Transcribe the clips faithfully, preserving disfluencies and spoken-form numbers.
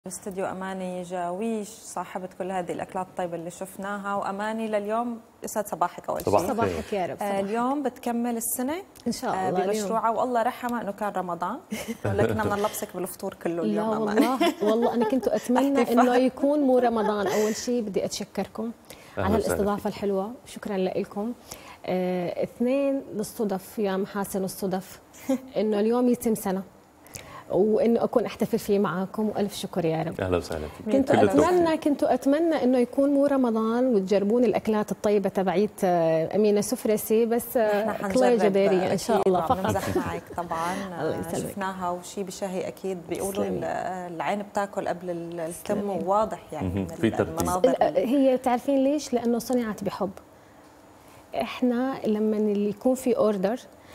استوديو أماني جاويش صاحبة كل هذه الأكلات الطيبة اللي شفناها. وأماني لليوم يسعد صباحك أول شيء. صباحك يا رب. صباحك. اليوم بتكمل السنة إن شاء الله بمشروعها، والله رحمة إنه كان رمضان ولكن بدنا نلبسك بالفطور كله اليوم. لا والله والله أنا كنت أتمنى إنه يكون مو رمضان. أول شيء بدي أتشكركم على الاستضافة الحلوة، شكرا لكم. آه، اثنين للصدف يا محاسن الصدف إنه اليوم يتم سنة وانه اكون احتفل فيه معاكم، والف شكر يا رب. اهلا وسهلا فيك. كنت اتمنى كنت اتمنى انه يكون مو رمضان وتجربون الاكلات الطيبه تبعيت امينه سفرسي، بس كلية جباريه ان شاء الله. فقط بنمزح معك طبعا. شفناها وشيء بشهي اكيد. بيقولوا العين بتاكل قبل الفم، وواضح يعني من المناظر. هي تعرفين ليش؟ لانه صنعت بحب. احنا لما اللي يكون في اوردر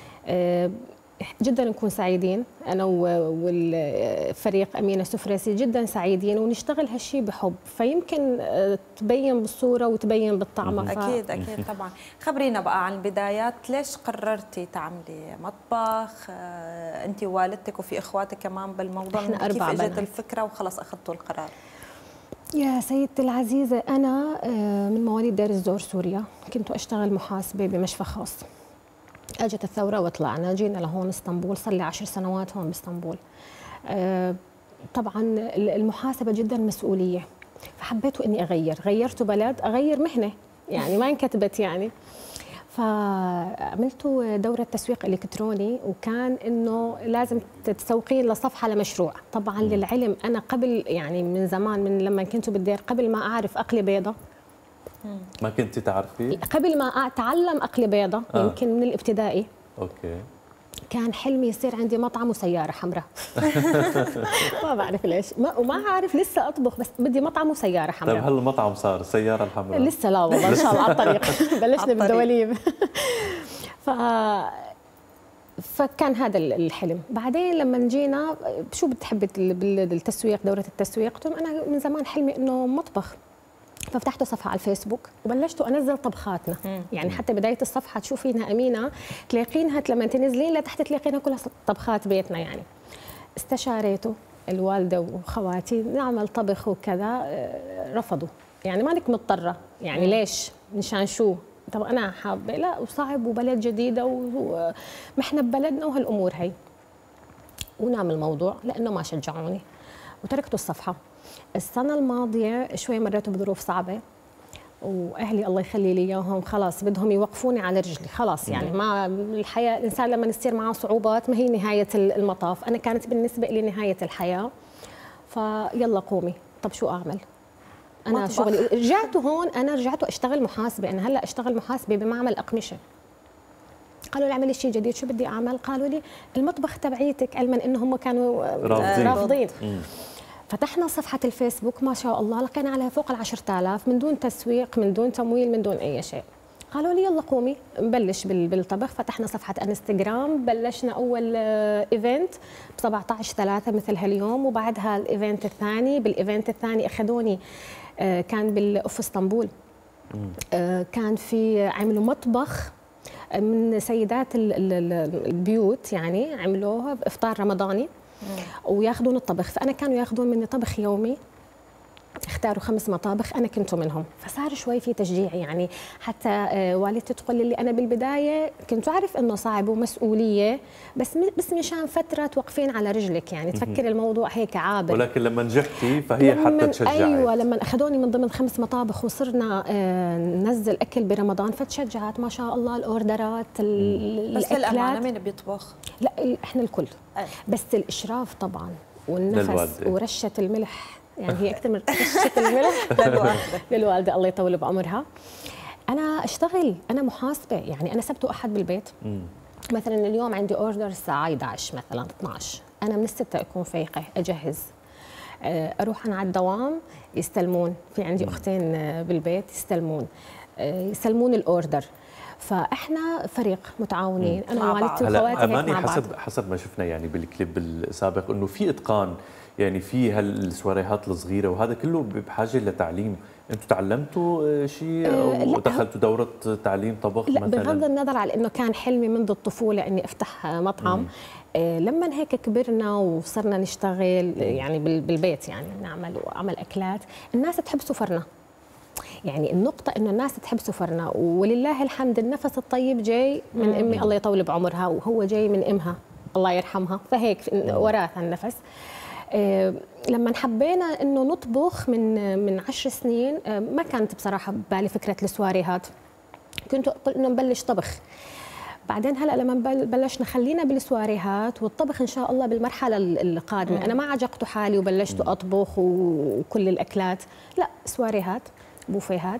جدا نكون سعيدين، انا والفريق امينه سفرسي جدا سعيدين، ونشتغل هالشيء بحب، فيمكن تبين بالصوره وتبين بالطعم. اكيد اكيد طبعا. خبرينا بقى عن البدايات، ليش قررتي تعملي مطبخ انت ووالدتك وفي اخواتك كمان بالموضوع؟ احنا اربع كيف بنات. اجت الفكره وخلص اخذتوا القرار؟ يا سيدتي العزيزه، انا من مواليد دير الزور سوريا، كنت اشتغل محاسبه بمشفى خاص. اجت الثوره وطلعنا، جينا لهون اسطنبول، صار لي عشر سنوات هون باسطنبول. أه طبعا المحاسبه جدا مسؤوليه، فحبيت اني اغير، غيرت بلد اغير مهنه يعني ما انكتبت يعني. فعملت دوره تسويق الكتروني، وكان انه لازم تتسوقين لصفحه لمشروع. طبعا للعلم انا قبل يعني من زمان، من لما كنت بالدير، قبل ما اعرف اقلي بيضه. ما كنت تعرفي؟ قبل ما اتعلم اقلي بيضه آه. يمكن من الابتدائي. اوكي. كان حلمي يصير عندي مطعم وسياره حمراء. ما بعرف ليش، ما وما عارف لسه اطبخ، بس بدي مطعم وسياره حمراء. طيب هل المطعم صار السياره الحمراء؟ لسه لا والله، ان شاء الله على الطريق. بلشنا بالدواليب. ف فكان هذا الحلم. بعدين لما جينا، شو بتحبي بالتسويق، دوره التسويق؟ قلت لهم انا من زمان حلمي انه مطبخ. ففتحت صفحه على الفيسبوك وبلشت انزل طبخاتنا. مم. يعني حتى بدايه الصفحه تشوفينها امينه، تلاقينها لما تنزلين لتحت تلاقينها كلها طبخات بيتنا. يعني استشاريته الوالده وخواتي نعمل طبخ وكذا، رفضوا. يعني مانك مضطره، يعني مم. ليش؟ مشان شو؟ طب انا حابه، لا وصعب وبلد جديده ومحنا ببلدنا وهالامور هي، ونعمل الموضوع لانه ما شجعوني وتركت الصفحه. السنة الماضية شوي مريت بظروف صعبة، وأهلي الله يخلي لي إياهم خلاص بدهم يوقفوني على رجلي، خلاص يعني ما الحياة، الإنسان لما يصير معه صعوبات ما هي نهاية المطاف. أنا كانت بالنسبة لي نهاية الحياة، فيلا قومي. طب شو أعمل؟ أنا مطبخ. شغلي رجعت هون، أنا رجعت أشتغل محاسبة، أنا هلأ أشتغل محاسبة بمعمل أقمشة. قالوا لي اعملي شيء جديد. شو بدي أعمل؟ قالوا لي المطبخ تبعيتك، علما إنه هم كانوا رافضين, رافضين. فتحنا صفحة الفيسبوك، ما شاء الله لقينا عليها فوق العشرة آلاف، من دون تسويق، من دون تمويل، من دون أي شيء. قالوا لي يلا قومي نبلش بالطبخ. فتحنا صفحة انستغرام، بلشنا أول إيفنت ب سبعة عشر ثلاثة مثل هاليوم، وبعدها الإيفنت الثاني. بالإيفنت الثاني أخذوني، كان بالأوف اسطنبول، كان في عملوا مطبخ من سيدات البيوت، يعني عملوها بإفطار رمضاني وياخذون الطبخ. فانا كانوا ياخذون مني طبخ يومي، اختاروا خمس مطابخ، انا كنت منهم. فصار شوي في تشجيع يعني. حتى والدتي تقول لي انا بالبدايه كنت اعرف انه صعب ومسؤوليه، بس بس مشان فتره توقفين على رجلك، يعني تفكر الموضوع هيك عابر. ولكن لما نجحتي فهي حتى تشجعك. ايوه، لما اخذوني من ضمن خمس مطابخ وصرنا ننزل اكل برمضان، فتشجعت ما شاء الله الاوردرات. بس للامانه مين بيطبخ؟ لا احنا الكل. أي. بس الاشراف طبعا والنفس للوالدة. ورشه الملح، يعني هي اكثر من رشه الملح للوالده للوالده الله يطول بعمرها. انا اشتغل، انا محاسبه، يعني انا سبت واحد بالبيت. مم. مثلا اليوم عندي اوردر الساعه احد عشر مثلا اثنعش، انا من الستة اكون فايقه اجهز، اروح انا على الدوام يستلمون، في عندي مم. اختين بالبيت يستلمون يستلمون الاوردر. فاحنا فريق متعاونين، انا ووالدتي وخواتي هيك مع بعض. حسب حسب ما شفنا يعني بالكليب السابق انه في اتقان يعني في هالسواريهات الصغيره وهذا كله بحاجه لتعليم. انتم تعلمتوا شيء او دخلتوا دوره تعليم طبخ لا مثلا؟ بغض النظر على انه كان حلمي منذ الطفوله اني افتح مطعم. مم. لما هيك كبرنا وصرنا نشتغل يعني بالبيت، يعني نعمل وعمل اكلات، الناس تحب سفرنا. يعني النقطة إنه الناس تحب سفرنا، ولله الحمد النفس الطيب جاي من أمي الله يطول بعمرها، وهو جاي من أمها الله يرحمها، فهيك وراث النفس. آه لما حبينا إنه نطبخ من من عشر سنين، آه ما كانت بصراحة ببالي فكرة السواريهات، كنت أقول إنه نبلش طبخ. بعدين هلا لما بلشنا خلينا بالسواريهات والطبخ ان شاء الله بالمرحله القادمه. انا ما عجقت حالي وبلشت اطبخ وكل الاكلات، لا، سواريهات، بوفيهات،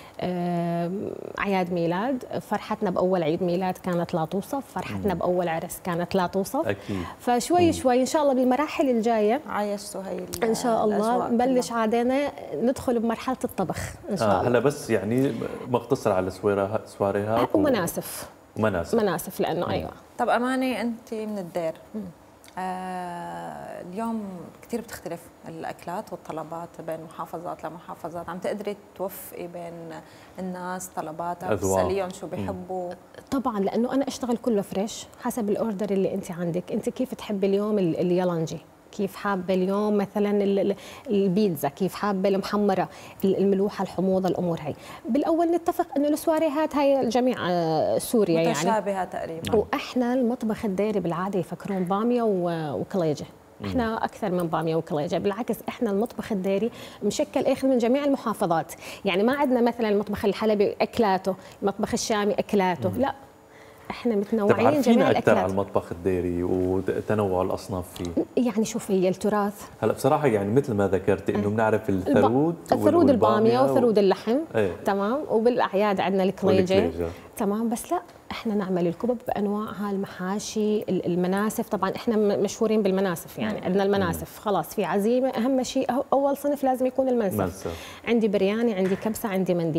اعياد ميلاد. فرحتنا باول عيد ميلاد كانت لا توصف، فرحتنا باول عرس كانت لا توصف. اكيد. فشوي شوي ان شاء الله بالمراحل الجايه عايشتوا هي ان شاء الله نبلش عادنا ندخل بمرحله الطبخ ان شاء آه الله. هلا بس يعني مقتصر على سواريهات ومناسف مناسف مناسف لانه ايوه. طب اماني انت من الدير، آه اليوم كثير بتختلف الاكلات والطلبات بين محافظات لمحافظات، عم تقدري توفقي بين الناس طلباتها وتساليهم شو بيحبوا؟ طبعا لانه انا اشتغل كله فريش حسب الاوردر اللي انت عندك. انت كيف تحبي اليوم اليالنجي، كيف حابه اليوم مثلا البيتزا، كيف حابه المحمره، الملوحه، الحموضه، الامور هي. بالاول نتفق انه السواريهات هاي الجميع سوريا يعني متشابهه تقريبا. واحنا المطبخ الديري بالعاده يفكرون باميه وكليجه، احنا اكثر من باميه وكليجه، بالعكس احنا المطبخ الديري مشكل اخذ من جميع المحافظات. يعني ما عندنا مثلا المطبخ الحلبي اكلاته، المطبخ الشامي اكلاته، لا احنا متنوعين جميع الاكلات. اكثر على المطبخ الديري وتنوع الاصناف فيه. يعني شوف هي التراث. هلا بصراحه يعني مثل ما ذكرتي انه بنعرف الثرود الثرود الباميه وثرود اللحم. ايه. تمام. وبالاعياد عندنا الكليجه. تمام. بس لا احنا نعمل الكبب بانواعها، المحاشي، المناسف. طبعا احنا مشهورين بالمناسف، يعني عندنا المناسف خلاص في عزيمه اهم شيء اول صنف لازم يكون المنسف. منسف. عندي برياني، عندي كبسه، عندي مندي.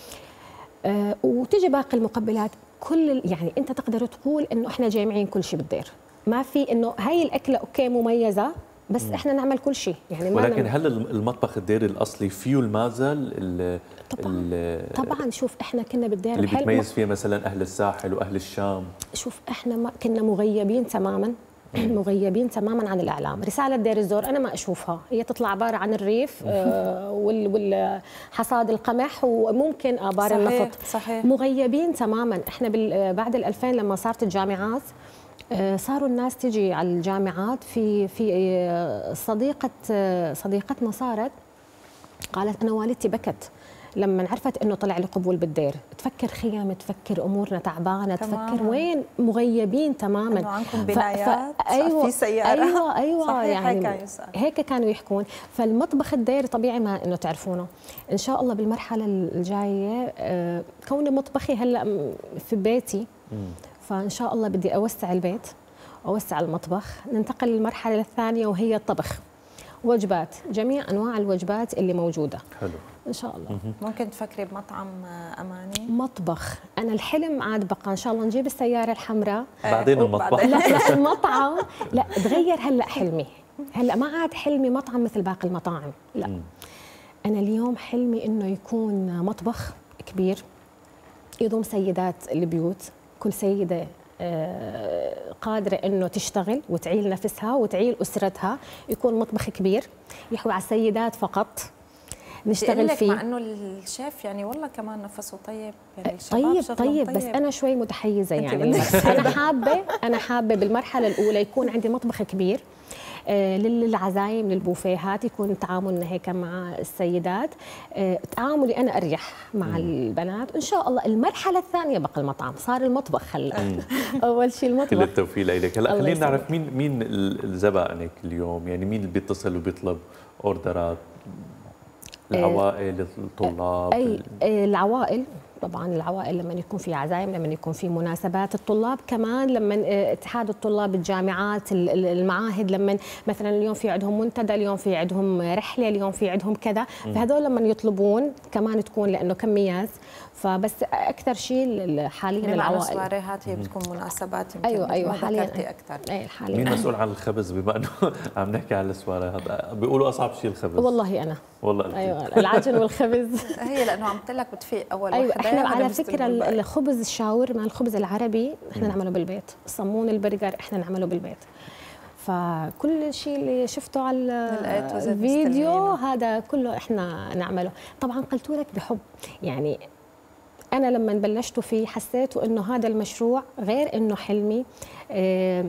آه وتجي باقي المقبلات كل، يعني انت تقدر تقول انه احنا جامعين كل شيء بالدير، ما في انه هاي الاكله اوكي مميزه بس مم. احنا نعمل كل شيء يعني. ولكن هل المطبخ الديري الاصلي فيه المازل؟ طبعا طبعا. شوف احنا كنا بالدير اللي بتميز فيه مثلا اهل الساحل واهل الشام. شوف احنا ما كنا مغيبين تماما مغيبين تماما عن الاعلام. رساله دير الزور انا ما اشوفها، هي تطلع عباره عن الريف آه والحصاد القمح وممكن ابار النفط. صحيح. مغيبين تماما. احنا بعد الألفين لما صارت الجامعات آه صاروا الناس تجي على الجامعات. في في آه صديقه آه صديقتنا صارت قالت انا والدتي بكت لما عرفت انه طلع لي قبول بالدير، تفكر خيام، تفكر امورنا تعبانه، تفكر وين مغيبين تماما. انه عندكم بنايات ف... أيوة في سياره. ايوه ايوه صحيح. يعني هيك, هيك كانوا يحكون. فالمطبخ الديري طبيعي ما انه تعرفونه. ان شاء الله بالمرحله الجايه آه كوني مطبخي هلا في بيتي، فان شاء الله بدي اوسع البيت، اوسع المطبخ، ننتقل للمرحله الثانيه وهي الطبخ. وجبات، جميع انواع الوجبات اللي موجوده. حلو. ان شاء الله. ممكن تفكري بمطعم اماني؟ مطبخ، انا الحلم عاد بقى ان شاء الله نجيب السياره الحمراء بعدين المطبخ. لا لا المطعم لا تغير. هلا حلمي هلا ما عاد حلمي مطعم مثل باقي المطاعم، لا. م. انا اليوم حلمي انه يكون مطبخ كبير يضم سيدات البيوت، كل سيده قادرة أنه تشتغل وتعيل نفسها وتعيل أسرتها، يكون مطبخ كبير يحوي على السيدات فقط نشتغل فيه. مع أنه الشيف يعني والله كمان نفسه طيب، يعني طيب طيب, طيب بس أنا شوي متحيزة يعني. أنا حابة أنا حابة بالمرحلة الأولى يكون عندي مطبخ كبير آه للعزايم، للبوفيهات، يكون تعاملنا هيك مع السيدات، آه تعاملي انا اريح مع مم. البنات. وان شاء الله المرحله الثانيه بقى المطعم، صار المطبخ هلا. اول شيء المطبخ. كل التوفيق لك. هلا خلينا نعرف مين مين زبائنك اليوم، يعني مين اللي بيتصل وبيطلب اوردرات؟ العوائل، الطلاب؟ اي العوائل طبعا العوائل لما يكون في عزايم، لما يكون في مناسبات، الطلاب كمان لما اتحاد الطلاب، الجامعات، المعاهد، لما مثلا اليوم في عندهم منتدى، اليوم في عندهم رحله، اليوم في عندهم كذا، فهذول لما يطلبون كمان تكون لانه كميات. فبس اكثر شيء حاليا العوائل السواريهات هي بتكون مناسبات. ايوه ايوه حاليا اكثر. اي حاليا. مين مسؤول عن الخبز بما انه عم نحكي عن السواريهات؟ بيقولوا اصعب شيء الخبز. والله انا والله ايوه العجن والخبز. هي لانه عم قلت لك بتفيق اول أيوة وحده. احنا على فكره الخبز الشاورما، الخبز العربي احنا نعمله بالبيت، الصمون البرجر احنا نعمله بالبيت. فكل شيء اللي شفته على الفيديو هذا كله احنا نعمله. طبعا قلت لك بحب، يعني انا لما بلشت فيه حسيت انه هذا المشروع غير انه حلمي، اه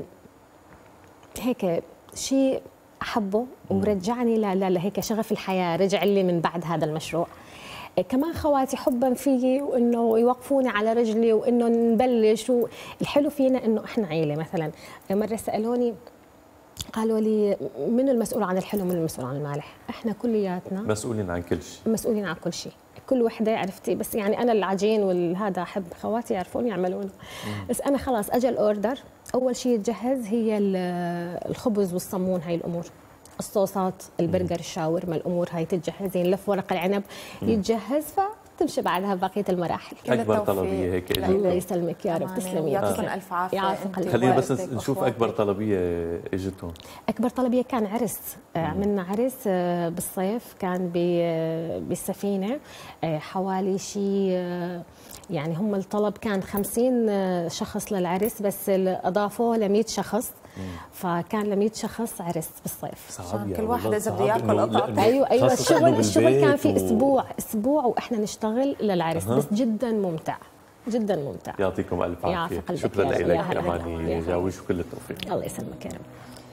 هيك شيء احبه ورجعني لهيك شغف الحياه، رجع لي من بعد هذا المشروع. كمان خواتي حبا فيي وانه يوقفوني على رجلي وانه نبلش. والحلو فينا انه احنا عيله. مثلا مره سالوني قالوا لي من المسؤول عن الحلو ومن المسؤول عن المالح؟ احنا كلياتنا مسؤولين عن كل شيء، مسؤولين عن كل شيء، كل وحده عرفتي. بس يعني انا العجين والهذا احب خواتي يعرفون يعملونه. بس انا خلاص اجى الاوردر، اول شيء يتجهز هي الخبز والصمون، هاي الامور، الصوصات، البرجر، الشاورما، الامور هاي تتجهزين، لف ورق العنب يتجهز، فتمشي بعدها بقيه المراحل. اكبر طلبيه هيك. الله يسلمك يا رب، تسلمي. يعطيكم الف عافيه. خلينا بس نشوف اكبر طلبيه اجتهم. اكبر طلبيه كان عرس، عملنا عرس بالصيف، كان بالسفينه، حوالي شيء يعني هم الطلب كان خمسين شخص للعرس، بس اضافوه ل مئة شخص، فكان ل مئة شخص عرس بالصيف. صعب كل واحد اذا بده ياكل قطعه. ايوه ايوه الشغل الشغل كان في اسبوع اسبوع واحنا نشتغل للعرس. أه. بس جدا ممتع، جدا ممتع. يعطيكم الف عافيه. شكرا لك اماني جاويش وكل التوفيق. الله يسلمك يا رب.